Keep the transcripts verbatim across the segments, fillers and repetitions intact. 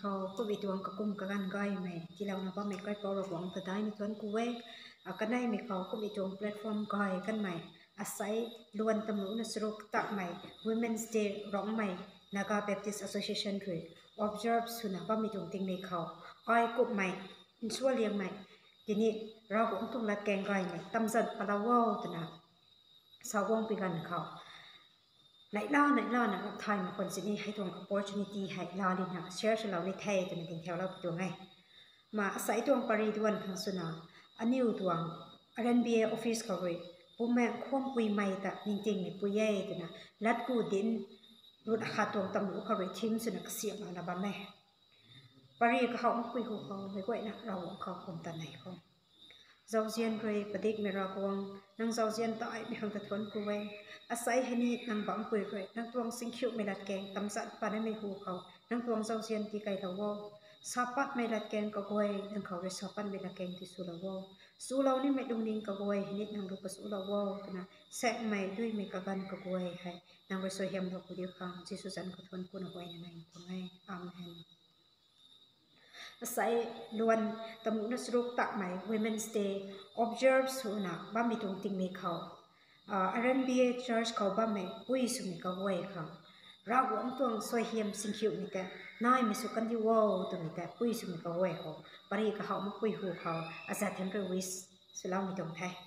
เขาก็วิตวงกับกุ้มกับกันก้อยไหมที่เรานะว่าไม่ก้อยเปล่าระวังแต่ได้มีทวนกูเวกก็ได้มีเขาก็วิตวงแพลตฟอร์มก้อยกันไหมอาศัยล้วนตำรวจนสรุปตักไหม Women's Day ร้องไหมนาคา Baptist Association ด้วย observe สุนัขว่ามีตรงติงในเขาอ้อยกุบไหมอินชัวเลียงไหมทีนี้เราก็ต้องรัดแกงก้อยไหมตำสันปลาวอลตัวนะสาวงปีกันเขาไหนล่าไหนล่านะรับไทยมาคนสินี่ให้ตรง opportunity ให้ลาดินะเชื่อเราในไทยตัวนี้ถึงแถวเราตัวไงมาอาศัยตรงปริดวนทางสุนัขอันนี้ตัว อาร์ เอ็น บี เอ office เขาเลยปุ่มแม่ควบคุยไม่แต่จริงๆในปุยเย่ตัวนะลัดกูดินรุดขาตรงตำรวจเขาเลยทีมสุนัขเสียมานะบ้าแม่ปริเขาคุยกับเขาไม่ค่อยนะเราเขาคงตันไหนเขาเจ้าเจียนเลยประเด็กไม่รักวงนั่งเจ้าเจียนตายไม่หันตะทนกูไว้อาศัยให้นี่นั่งบังคุยเลยนั่งตวงสิงคิวไม่รัดแกงตำสัตว์ปานไม่หูเขานั่งตวงเจ้าเจียนตีไก่ตะวอสาปัดไม่รัดแกงก็กวยนั่งเขาเรสาปัดไม่รัดแกงที่สุลาวสู้เรานี่ไม่ดุงนิ่งก็กวยนิดนั่งรูปสุลาวนะแสกไม่ด้วยไม่กกันก็กวยให้นั่งเรสโฮมดอกกุดีฟังจิสุจันก็ทนกูนกวยนั่นเองตรงไงอาเมนใส่ล้วนตำรวจนสรุปตักไหม Women's Day observe สุนัขบ้ามีตรงติงมีเขา อาร์ เอ็น บี เอ Church เขาบ้าไม่ปุ้ยสุมีเขาไว้เขาเราหวังตัวสวยเฮียมสิ่งคิวมีแต่นายมีสุกันที่ว้าวตัวมีแต่ปุ้ยสุมีเขาไว้เขาปริก็เขามาปุ้ยหูเขาอาจารย์เทมเปอร์วิสสุเรามีตรงไทย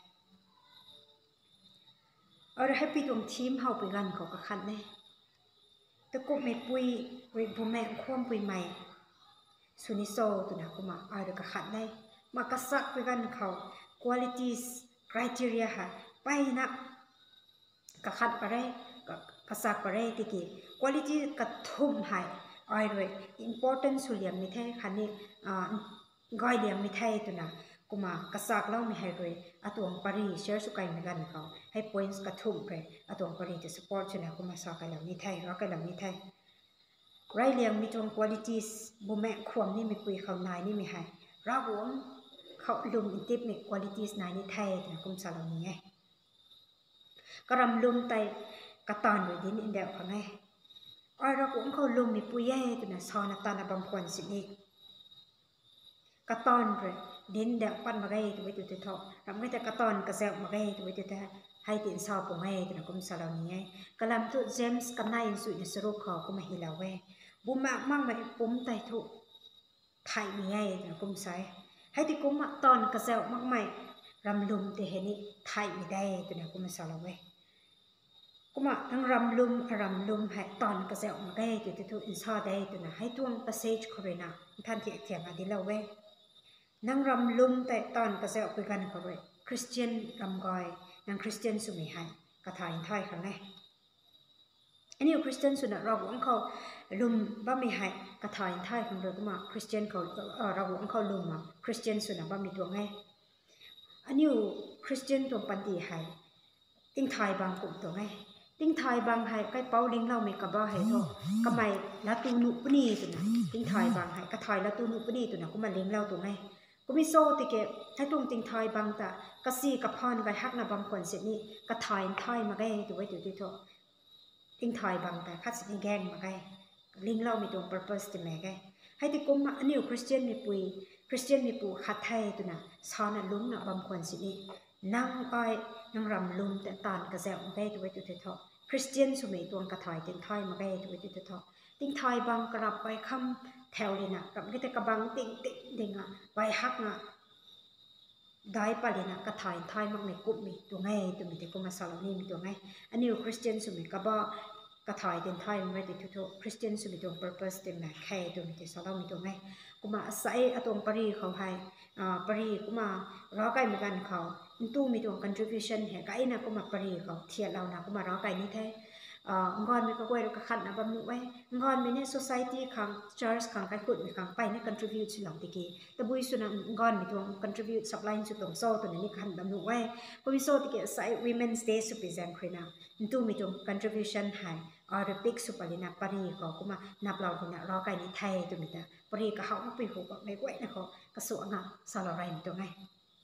เอาเราให้ไปตรงทีมเขาไปกันเขาก็ขัดเนี่ยแต่กูไม่ปุ้ยเรื่องพ่อแม่ควมปุ้ยใหม่สุนิโซตัวนะกูมาเอาเด็กขัดได้มากระซักไปกันเขา qualities criteria ฮะไปนะกระขัดไปได้กระซักไปได้ที่กี่ quality กระทุ่มให้เอาด้วย important สุเลียมไม่ใช่คันนี้อ่าก้อยเลียมไม่ใช่ตัวนะกูมากระซักเล่าไม่ให้ด้วยอาตัวปารีเชื่อสุกัยไม่กันเขาให้ points กระทุ่มไปอาตัวปารีจะ support ชนะกูมาสักกันแล้วไม่ใช่รักกันแล้วไม่ใช่ไรเลียงมีตรง qualities บุแม่ความนี่มีปุยเขานายนี่มีให้เราหวงเขาลุมอินทิปมี qualities นายนี่ไทยนะกุมสารนี้ไงกระรำลุมไตกระตอนอยู่ดินอินเดียเขาไงอ้อยเราหวงเขาลุมมีปุยเย่ตัวน่ะซอนัตตานาบางคนสินี่กระตอนเลยดินเดียปั้นมาไงตัวจุดที่ทอเราไม่แต่กระตอนกระเซลมาไงตัวจุดที่ให้ตินซอปุ่งไงตัวน่ะกุมสารนี้ไงกระลำตัวเจมส์กันนายสุดในสรุปเขาก็มาฮิลาเวบุมากมั่งมันปุ่มไตทุกไทยมีไงนะกุมใส่ให้ที่กุมตอนกระเซลมากไม่รำลุมแต่เห็นนี่ไทยไม่ได้ตัวนะกุมสารเวกุมทั้งรำลุมรำลุมให้ตอนกระเซลมาได้ตัวทุกอินซอได้ตัวนะให้ตัวภาษาโคเรียนท่านที่เถียงอดีตเราเวนั่งรำลุมแต่ตอนกระเซลคุยกันเขาเลยคริสเตียนรำกอยนั่งคริสเตียนสุมีให้กระถายไทยเขาไงอันนี้คริสเตียนสุดเราหวังเขาลุมบ้ามีให้กระถายไทยของเราก็มาคริสเตียนเขาเราหวังเขาลุมมาคริสเตียนสุดบ้ามีตัวไงอันนี้คริสเตียนตัวปันตีให้ติ้งไทยบางกลุ่มตัวไงติ้งไทยบางให้ใกล้เป้าลิงเราไม่กระบ้าให้ท่อก็ไม่ละตูนุปนีตัวนะติ้งไทยบางให้กระถายละตูนุปนีตัวนะก็มาลิงเราตัวไงก็มีโซ่ติเกะให้ตรงติ้งไทยบางแต่กระซีกระพอนไว้ฮักนะบางคนเสร็จนี่กระถายไทยมาไงตัวไว้ตัวที่ท่อทิ้งถอยบางแต่คัดสิ่งแกงมาไงลิงเรามีตรง purpose ที่แม่ไงให้ที่กุมอันนี้คริสเตียนมีปุยคริสเตียนมีปูคัดไทยตัวน่ะสอนน่ะลุ้มน่ะบางคนสินี่นั่งอ้อยนั่งรำลุ้มแต่ตอนกระเซลมาไงตัวไว้ตัวเถาะคริสเตียนสมัยตัวกระถอยทิ้งถอยมาไงตัวไว้ตัวเถาะทิ้งถอยบางกระบไปคำแถวเลยน่ะกับก็แต่กระบังติ่งติ่งดิ่งอ่ะไว้ฮักน่ะได้ปะเลยนะกระถายไทยมักในกุ๊บมีตัวไงตัวมีแต่กุมาสาลานี่มีตัวไงอันนี้คริสเตียนสมัยกระบอกกระถายเดินไทยไม่ได้ทุกทุกคริสเตียนสมัยตัว purpose เต็มแม่แค่ตัวมีแต่สาลามีตัวไงกุมาใส่อตรงปรีเขาให้อ่าปรีกุมารอไก่เหมือนกันเขาตู้มีตัว contribution เหตุไก่นะกุมาปรีเขาเทียเรานะกุมารอไก่นี่แท้งอนมีก็กวยเราก็ขัดนะบำรุงไว้งอนมีเนี่ย society ขัง church ขังใครขุดมีขังไปเนี่ย contribute สิหลังตะกี้แต่บุยสุนัขงอนมีตัว contribute supply สุดตรงโซ่ตัวนี้ขันบำรุงไว้ก็มีโซ่ตะกี้ใส่ women's day สุดพิเศษคือนะตู้มีตัว contribution ให้อาร์ปิกสุปรินาปรีเขาก็มานับเราคนเนี่ยรอไก่นี่ไทยตัวนี้แต่ปรีก็เขาไปหูกับไม่กวยนะเขากระสวงอ่ะสารไรมีตัวไง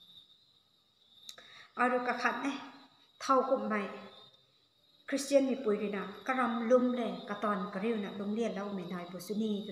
อาร์ก็ขัดเนี่ยเท่ากับไม่คริสเตียนมีปุยดีนะกระรำลุ่มเลยกระตอนกระเรียวนะลุ่มเลียนแล้วไม่นายบุษณีตัวนะอ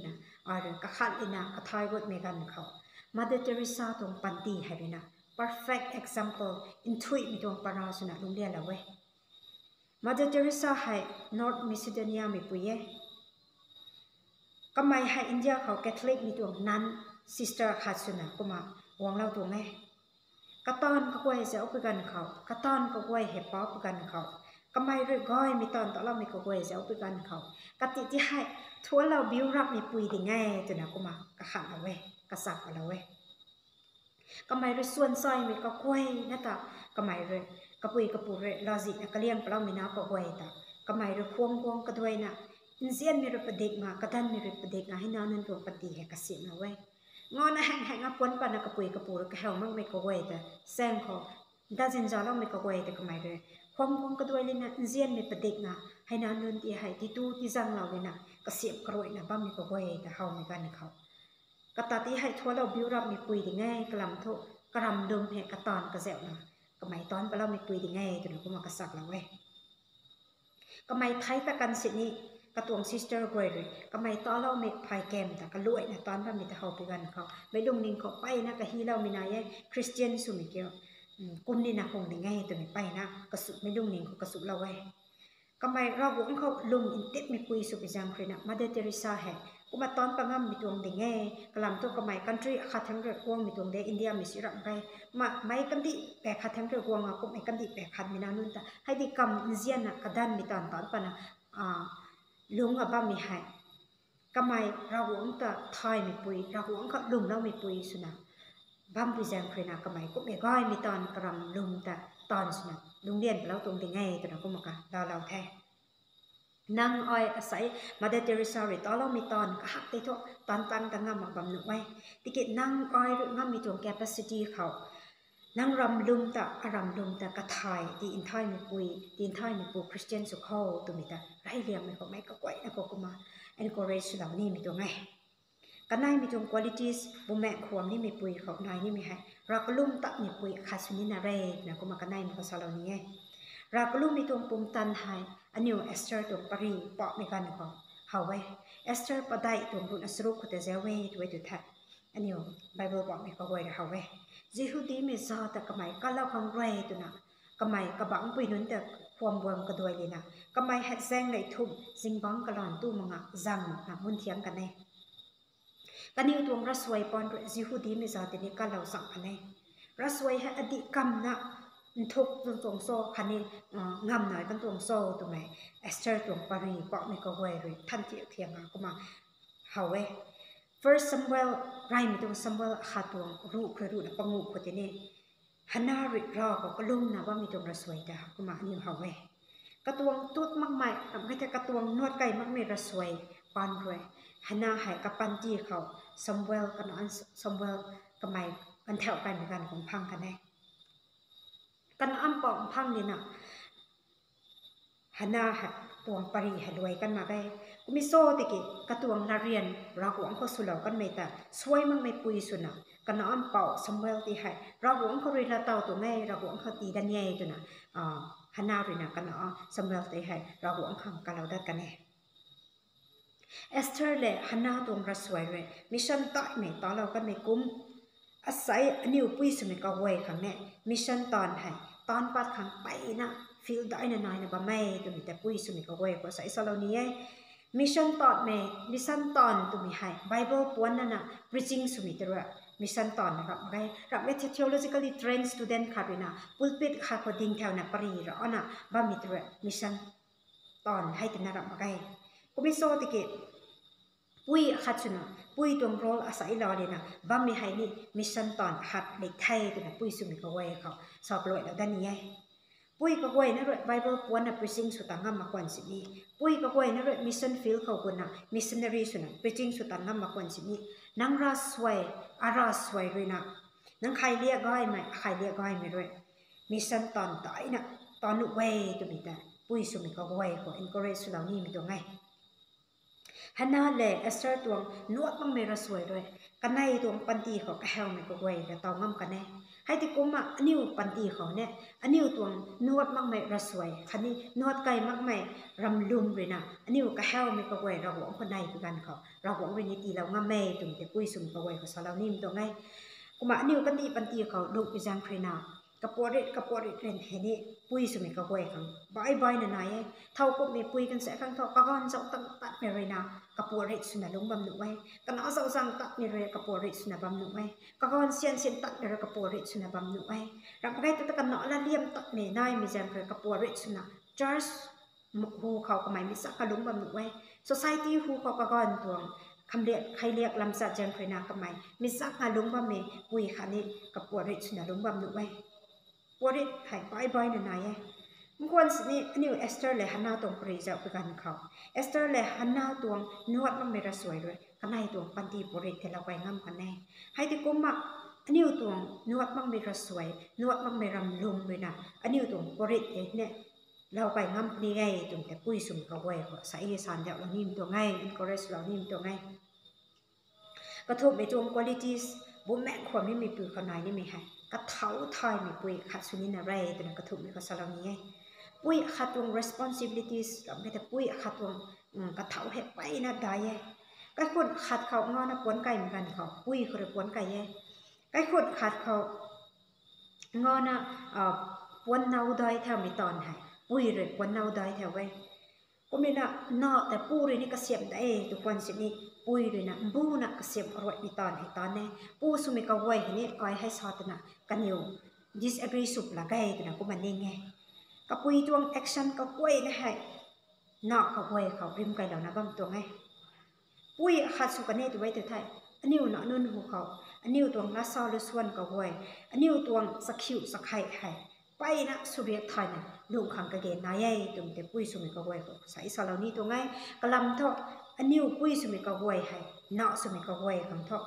อาร์ก็ขัดอินะก็ทายกดเมกันเขามาเดเทริซาตรงปันตีให้ด้วยนะ perfect example in ทุยมีตรงปราศนาลุงเดียละเว้ยมาเดเทริซาให้ North Macedonia มีปุยเย่ก็ไม่ให้อินเดียเขาแคทอลิกมีตรงนั้น sister ขัดสุนะก็มาหวังเราตรงไงกระตอนก็กวยเสียอุปกันเขากระตอนก็กวยเห็บป๊อปกันเขาก็ไม่รู้ก้อยมีตอนต่อเราไม่ก็กวยเสียอุปกันเขากติที่ให้ทัวเราบิวรับมีปุยดีไงตัวนะก็มากระขัดเอาไว้กระสักเอาไว้ก็ไม่รู้ส่วนซอยมีก็กวยนะตาก็ไม่รู้กระปุยกระปุยลอจินะก็เลี้ยงเราไม่น่าก็กวยตาก็ไม่รู้ควงควงก็ด้วยนะอินเซียนมีรูปเด็กมากระดันมีรูปเด็กนะให้น้านั้นรวมปฏิเหตุกสิเอาไว้งอนะแห่งแห่งอปนปานกระปุยกระปุยก็เฮามักไม่ก็กวยแต่แซงเขาด้านเซนจอเราไม่ก็กวยแต่ก็ไม่รู้ควงควงก็ด้วยเลยนะอินเซียนมีปฏิเนะให้น้านั้นที่ให้ที่ตู้ที่จังเราเลยนะก็เสียบกระโดดนะบ้ามีก็กวยแต่เฮาไม่กันเขากระตัดที่ให้ทั่วเราบิวรับมีปุยดีง่ายกระลำทุกระลำดมเหตุกระตอนกระเซลนะก็ไม่ตอนไปเรามีปุยดีง่ายตัวนั้นก็มากระสักเราไว้ก็ไม่ไทยตะกันสินี้กระตวงซิสเตอร์กวยเลยก็ไม่ตอนเราไม่พายแกมแต่ก็รวยนะตอนเรามีแต่เขาไปกันเขาไม่ดุงนิ่งเขาไปนะก็ฮีเรามีนายคริสเตียนสุมิเกียวกุมนี่นะคงได้ง่ายตัวนี้ไปนะกระสุไม่ดุงนิ่งกระสุเราไว้ก็ไม่เราหวังเขาลุงอินเต็ดไม่ปุยสุปิจังครีนะมาเดเทริซาแห่กูมาตอนปังงมีตวงได้ง่ายกลำตัวก็ไม่คันทรีขัดทั้งเรื่องวงมีตวงได้อินเดียมีสิรังไปมาไม่กันดิแปะขัดทั้งเรื่องวงอ่ะกูไม่กันดิแปะขัดมีนานุนตาให้ดีกำอินเซียนนะกระดันมีตอนตอนปะนะอ่าลุงกับบ้ามีให้ก็ไม่เราหวังแต่ทายมีปุยเราหวังเขาลุงเรามีปุยสุนะบ้ามปุยแจงครีนะก็ไม่กูไม่ก้อยมีตอนกระลำลุงแต่ตอนสุนะลุงเรียนไปแล้วตรงได้ง่ายตัวนั้นก็มากันเราเราแท้นางอ้อยอาศัยมาเดเทริซาริตอนเรามีตอนก็หักได้ทุกตอนตันกันงามบำหนุไว้ติกินางอ้อยหรืองามมีตัวแคปซิตี้เขานางรำลุมแต่อารำลุมแต่กระทายดีอินทอยมีปุยดีอินทอยมีปูคริสเตียนสุขเขาตัวมีแต่ไรเรียมไม่ก็ไม่ก็ไว้นะก็ก็มาเอ็นโคเรจเหล่านี้มีตัวไงกันนายมีตัวคุณลิตี้บุแม่ขวมนี่มีปุยเขานายนี่มีให้รักลุ่มตักมีปุยขาดสุนินาเรนะก็มากันนายมีภาษาเหล่านี้ไงรักลุ่มมีตัวปุ่มตันหายอันนี้เอสเตอร์ตัวปารีปอกไม่กันก็เฮาไว้เอสเตอร์ปะได้ตัวรุ่นอสรุปก็จะเจ้าเว้ตัวตัวทัดอันนี้ไบเบิลบอกไม่ก็ไว้เฮาไว้จิฮูดีไม่ซาแต่ก็ไม่ก็เล่าคำไรตัวน่ะก็ไม่ก็บังไปนู้นแต่ความบวมก็ด้วยเลยนะก็ไม่หัดแซงในทุ่มซิงบังก็หลอนตู้มังอ่ะจังนะมุนเทียงกันแน่กันนี้ตัวรัสวยปอนจิฮูดีไม่ซาแต่นี่ก็เล่าสั่งกันแน่รัสวยให้อดีตกรรมนะทุกตัวตรงโซ่คันนี้งำหน่อยกันตรงโซ่ตรงไหนเอสเตอร์ตรงปารีปอกไม่ก็เวรีท่านเที่ยวเที่ยงก็มาเฮาเว first Samuel ไรมีตรง Samuel ขาตัวรูปคือรูปนะปังงูคนที่นี่ฮันนาริรอก็ลุ่มนะว่ามีตรงระสวยแต่ก็มาอันนี้เฮาเวกระตวงตุ๊ดมากมายไม่ใช่กระตวงนวดไก่มักมีระสวยปานรวยฮันนาหายกับปันจีเขา Samuel กันอัน Samuel ก็ไม่กันแถวกันเหมือนกันของพังกันแน่กันอ้ำปองพังนี่นะฮันนาหัดตวงปรีหัดด้วยกันมาได้กูมีโซ่ติกิกระตวงนาเรียนเราหวังเขาสุเหล่ากันไม่แต่ช่วยมั่งไม่ปุยสุนะกันอ้ำเป่าซัมเวลตีให้เราหวังเขาเรียนเต่าตัวไงเราหวังเขาตีดันเย่ตัวน่ะอ่าฮันนาเรียนกันอ้ำซัมเวลตีให้เราหวังเขากันเราได้กันแน่เอสเตอร์เล่ฮันนาตวงรัสวยเลยมิชันต่อยไม่ต่อเรากันไม่กุ้มอาศัยอันนี้ปุยสุดในกวยครั้งนี้มิชันตอนให้ตอนปัดขังไปนะฟิลได้นะน้อยนะบ่ไม่ตัวมีแต่ปุยสุดมีก็เว้ยก็ใส่สโลนี้มิชชั่นตอนเมมิชชั่นตอนตัวมีให้ไบเบิลปวนนั่นน่ะ preaching สุดมีตัวมิชชั่นตอนนะครับไงรับเวท theologically trained student ค่ะพี่นะปุลปิดค่ะพอดิ้งแถวน่ะปรีร้อนน่ะบ่มีตัวมิชชั่นตอนให้ตัวน่ะรับมาไงก็ไม่โซ่ติเกตปุยขัดสุนะปุยตรงโรลอาศัยรอเลยนะบ่มีให้นี่มิชชั่นตอนหัดเด็กไทยตัวน่ะปุยสุดมีก็เว้ยเขาสอบลอยแล้วด้านนี้ปุยก็เว้ยนั่นเลยไบเบิลปวนน่ะ preaching สุดต่างกันมากกว่าสินี้ปุยก็เว้ยนั่นเลย mission field เขาคนน่ะ missionary สุดน่ะ preaching สุดต่างกันมากกว่าสินี้นังรัสไว้อารัสไว้เลยนะนังใครเรียกก้อยไหมใครเรียกก้อยไหมด้วย mission ตอนต่อยน่ะตอนเว้ยตัวมีแต่ปุยสุดมีก็เว้ยเขา encourage สุดเหล่านี้มีตัวไงฮันน่าเล่เอสเตอร์ตัวนัวต้องไม่รัสไว้ด้วยกันในตัวปันตีเขาก็เฮลไม่ก็ไว้แต่ตองง่ำกันแน่ให้ที่กุมอ่ะนิ้วปันตีเขาเนี่ยอันนิ้วตัวนวดมักไม่ระสวยคันนี้นวดไก่มักไม่รำลุมเลยนะอันนิ้วก็เฮลไม่ก็ไว้เราหวังคนใดคือกันเขาเราหวังเป็นนิติเราง่ำไม่ตุ่มแต่ปุ้ยสุ่มก็ไว้เขาสารนิ่มตัวไงกุมอ่ะนิ้วกันตีปันตีเขาลูกไปจังครีนากระปวดกระปวดเรนเห็นนี่ปุ้ยสุ่มก็ไว้เขาบ่อยบ่อยหน่อยเท่าก็ไม่ปุ้ยกันเสียข้างทอกก็ก้อนเจ้าตั้งตัดไม่เลยนะกระปวดเรสุนัขลงบำหนุไว้กันเอาเจ้าสั่งตัดไม่เลยกระปวดเรสุนัขบำหนุไว้ก็ก้อนเสียนเสียนตัดไม่เลยกระปวดเรสุนัขบำหนุไว้รับไว้ตัวกันเนาะละเลี่ยมตัดไม่ได้มีแจมเลยกระปวดเรสุนัข just หูเขาก็ไม่มีสักกระลุงบำหนุไว้ society หูเขาก็ก้อนตัวคำเรียกใครเรียกลำสัตว์เจนพรนาก็ไม่มีสักกระลุงบำไม่ปุยขานี่กระปวดเรสุนัขลงบำหนุไว้ปวดเรหายบ่อยบ่อยหน่อยเมื่อวันนี้อันนี้เอสเตอร์เลยฮันนาตรงปรีเจ้าไปกันเขาเอสเตอร์เลยฮันนาตรงนวดมันไม่ระสวยเลยกันในตรงปันตีปริเทเราไปง่ำกันแน่ให้ที่กุมมักอันนี้ตรงนวดมันไม่ระสวยนวดมันไม่รำลุมเลยนะอันนี้ตรงปริเนี่ยเราไปง่ำนี่ไงตรงแต่ปุ้ยสุ่มเขาไว้ใส่สารเดียวเรานิ่มตัวไงอินคอร์เรสเรานิ่มตัวไงกระทบไปตรงคุณภาพบุ้มแม่ความนี่มีปุ๋ยขนาดนี่มีให้กระเท้าทอยมีปุ๋ยขัดสุนินอะไรตัวนั้นกระทบมีก็สารนี้ไงปุ้ยขัดตรง responsibilities เราไม่แต่ปุ้ยขัดตรงกระเท้าเหตุไปนะได้ยังก็คนขัดเขางอนะปวนไก่เหมือนกันเขาปุ้ยเขาเลยปวนไก่ยังก็คนขัดเขางอนะปวนเนาได้แถวมีตอนให้ปุ้ยเลยปวนเนาได้แถวไว้ก็ไม่นะนอแต่ปุ้ยเลยนี่ก็เสียบได้ทุกคนสินี่ปุ้ยเลยนะบูนะก็เสียบอร่อยมีตอนให้ตอนนี้ปุ้ยสุมิก็ไว้ที่นี่อ้อยให้สอดนะกันอยู่ disagree สุดละไงตัวนั้นก็มันนี่ไงกับปุยตวงแอคชั่นกับปุยนะฮะนอกกับปุยเขาริมไกลแล้วนะบ้างตัวไงปุยขัดสุกันนี่ตัวไว้ตัวไทยอันนี้หนอนุ่นหูเขาอันนี้ตวงละซอลส่วนกับปุยอันนี้ตวงสักคิวสักไข่ไข่ไปนะสุริยไทยนะลูกขังกระเกนนายใหญ่ตรงแต่ปุยสุมิกับปุยเขาใส่ซาลานี่ตัวไงกระลำเท่าอันนี้ปุยสุมิกับปุยให้นอสุมิกับปุยขังเท่า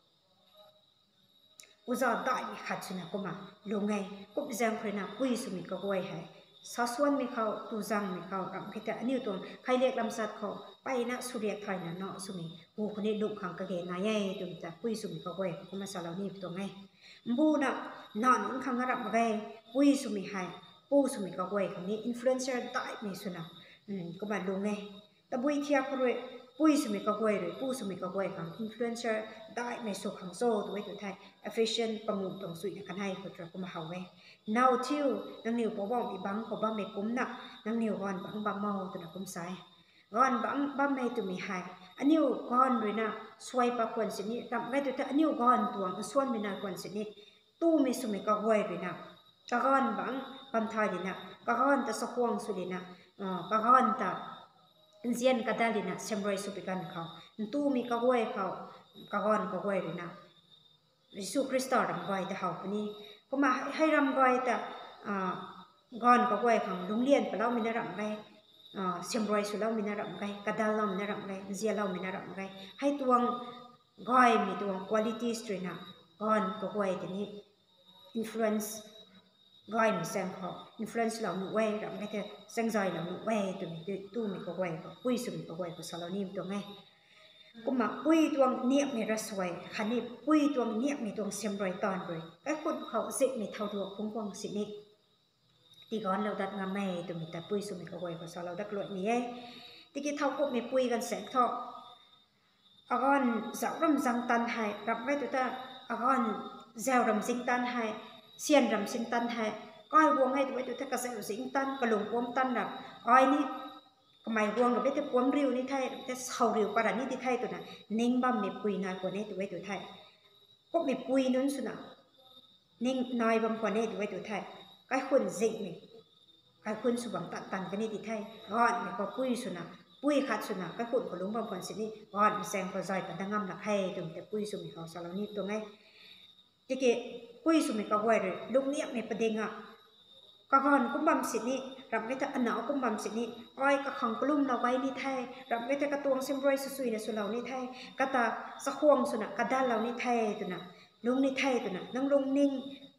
อุจาได้ขัดสุนัขก็มาลงไงกุบจังคนน่ะปุยสุมิกับปุยให้สาส่วนมีเขาตูจังมีเขารำพิจารณานิ้วตรงใครเรียกลำสัตว์เขาไปนะสุริยไทยนะเนาะสุมีหูคนนี้ดุขังกระเกนนายใหญ่ตรงแต่ปุยสุมีเขาไว้ก็มาสารนี่ตรงไงบูน่ะนอนขังกระดับมาไงปุยสุมีให้ปูสุมีเขาไว้คนนี้อินฟลูเอนเซอร์ได้มีสุนัขอืมก็มาลงไงแต่บุยเทียบเขาด้วยปุยสุมีเขาไว้เลยปูสุมีเขาไว้ของอินฟลูเอนเซอร์ได้ไม่สุขังโซ่ตัวไว้ตัวไทย efficient ประมุขตรงสุยกันให้คนเราก็มาเอาไว้นาทิวนังนิวพอบอกอีบังเขาบ้าไม่คุ้มนักนังนิวก่อนบังบ้าเมาตัวนักคุ้มสายก่อนบังบ้าไม่ตัวมีหายอันนิวก่อนด้วยนะสวยปะคนสินี้ทำไงตัวอันนิวก่อนตัวส่วนมีนาคนสินี้ตู้มีสมัยก็ห่วยด้วยนะกะก่อนบังบัมทายดีนะกะก่อนแต่สะควงสุดีนะอ่ากะก่อนแต่เจียนกระดาลีนะเชมไรสุปิกันเขาตู้มีก็ห่วยเขากะก่อนก็ห่วยด้วยนะยิสุคริสต์รำไว้แต่เขาคนนี้ก็มาให้รำไว้แต่ก่อนก็ไว้ของโรงเรียนไปแล้วมีนรำไว้เชียงรายสุดแล้วมีนรำไว้กระดาษเรามีนรำไว้เจียเรามีนรำไว้ให้ตัวก่อยมีตัว quality สตรีนะก่อนก็ไว้แต่นี้ influence ก่อยมีแสงเขา influence เราหนุ่มไว้รำไว้แต่แสงใจเราหนุ่มไว้ตัวมีตู้มีก็ไว้ก็ปุ้ยสุดก็ไว้ก็สารนิ่มตัวไงก็มาปุ้ยตัวเนียบมีระสวยคันนี้ปุ้ยตัวเนียบมีตัวเสียมรอยตอนเลยไอ้คนเขาเสกมีเท่าตัวพุ่งพวงสินี้ตีก่อนเราดัดงามไม่ตัวมีแต่ปุ้ยสุมิกเอาไว้ภาษาเราดักลอยนี้ตีกี่เท่าก็มีปุ้ยกันแสงทออาก่อนสาวรำจังตันให้รับไว้ตัวแต่อาก่อนเจ้ารำสิงตันให้เสียนรำสิงตันให้ก็ให้วงให้ตัวไว้ตัวแต่กระเซลสิงตันกระหลงพวงตันแบบอ้อยนี่ก็ไม่วงกับไม่แต่พวงริ้วนี่ไทยแต่เสาริ้วปรานี่ที่ไทยตัวนั้นนิ่งบ้ามีปุยน้อยกว่านี้ตัวไว้ตัวไทยก็มีปุยนั้นสุดนะนิ่งน้อยบ้างกว่านี้ตัวไว้ตัวไทยก็คนจิกนี่ก็คนสุบังตันตันกันนี่ที่ไทยก่อนมีก็ปุยสุดนะปุยขัดสุดนะก็คนก็ลุงบางคนสินี่ก่อนแซงก็ใจกันตั้งงำหนักให้ตรงแต่ปุยสุมีเขาสารนี่ตัวไงที่เกปุยสุมีก็ไว้เลยลุงเนี้ยมีประเด็นอ่ะก็ก่อนกุ้มบำสินี่รับไว้แต่อันหนาวกุ้มบำสินี่อ้อยก็ขังกลุ่มเราไว้นี่ไทยรับไว้แต่กระตวงเซมรอยสุยๆในสุเหล่านี่ไทยกระตาสะควงสุนักกระด้านเรานี่ไทยตัวน่ะลุงนี่ไทยตัวน่ะนั่งลุงนิ่ง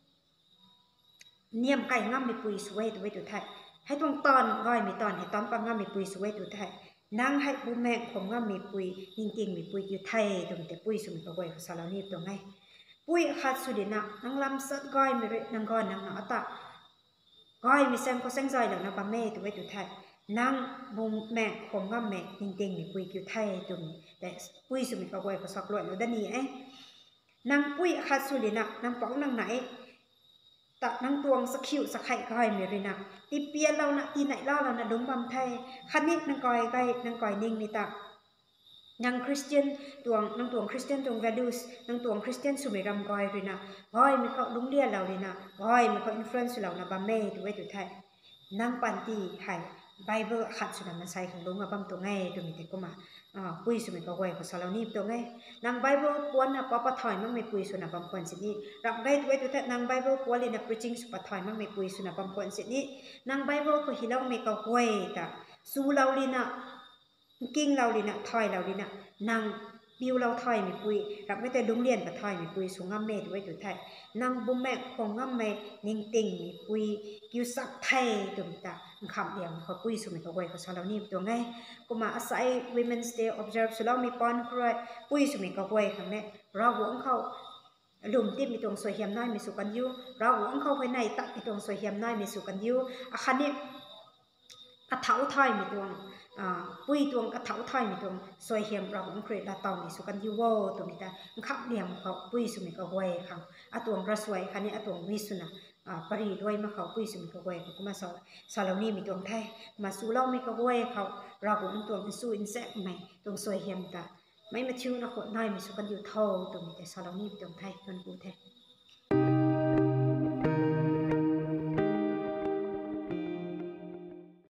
เนียมไก่ง่ำมีปุยสวยตัวไว้ตัวไทยให้ตรงตอนก้อยมีตอนให้ตอนปังง่ำมีปุยสวยตัวไทยนั่งให้บุแม่ผมว่ามีปุยจริงๆมีปุยอยู่ไทยตรงแต่ปุยสมัยก่อนสารนีตรงไงปุยขัดสุดนะนั่งลำสัดก้อยมีเรนั่งก้อนนั่งนาตาก้อยมีเส้นก็เส้นใจหลังนะปะแม่ตัวไว้ตัวไทยนั่งบุแม่ผมว่าแม่จริงๆมีปุยอยู่ไทยตรงแต่ปุยสมัยก่อนก็สักลอยแล้วด้านนี้ไอ้นั่งปุยขัดสุดนะนั่งป้องนั่งไหนตัดนั่งตวงสักคิวสักไข่ก้อยมีเรนะตีเปียเรานะตีไหนเล่าเรานะดงบำไทยคันนี้นั่งก้อยก้อยนั่งก้อยนิ่งนี่ตานังคริสเตียนตัวนังตัวคริสเตียนตัว values นังตัวคริสเตียนสุเมรัมกอยเลยนะกอยมีเขาลุงเลียเราเลยนะกอยมีเขาอินฟลูเอนซ์เรานะบัมเม่ตัวไว้ตัวไทยนังปันตีไข่ไบเบิลขัดสุนันมันใส่ของลุงมาบัมตัวไงตัวมีแต่ก็มาอ่าปุยสุเมก็ไว้ก็สารนี่ตัวไงนังไบเบิลปวนนะปอปะถอยมั่งไม่ปุยสุนันบัมปวนสินี้รับไงตัวไว้ตัวไทยนังไบเบิลปวนเลยนะ preaching สุปะถอยมั่งไม่ปุยสุนันบัมปวนสินี้นังไบเบิลก็ฮิเราไม่ก็ไว้แต่สู้เราเลยนะกิ้งเราเลยนะถอยเราเลยนะนางบิวเราถอยมีปุยรับไม่แต่ดุงเรียนกับถอยมีปุยสูงงามเมดไว้ตัวไทยนางบุ้มแม่คงงามเมนิ่งติ่งมีปุยกิวสักไทยตัวมิตาคำเดียวเขาปุยสมัยเขาไว้เขาสอนเรานี่ตัวไงก็มาอาศัย Women's Day observe สุดแล้วมีปอนครอยปุยสมัยเขาไว้ค่ะแม่เราหวงเขาลุมติดมีตรงสวยเหียมน้อยมีสุกันยูเราหวงเขาภายในตัดมีตรงสวยเหียมน้อยมีสุกันยูอาคันนี้อัฐาถอยมีตรงปุยตวงกระเถาถอยมีตวงสวยเหียมเราของเครดาตองมีสุกันยูโวตัวนี้แต่ขับเดียมเขาปุยสุมิกเอาไว้เขาอตวงกระสวยคันนี้อตวงวิสุนะปรีด้วยมาเขาปุยสุมิกเอาไว้เขาก็มาสอนสารนี้มีตวงไทยมาสู้เล่าไม่เอาไว้เขาเราของตวงเป็นสู้อินเซกใหม่ตวงสวยเหียมแต่ไม่มาชิวนะคนน้อยมีสุกันยูเท่าตัวนี้แต่สารนี้มีตวงไทยมันกูแท้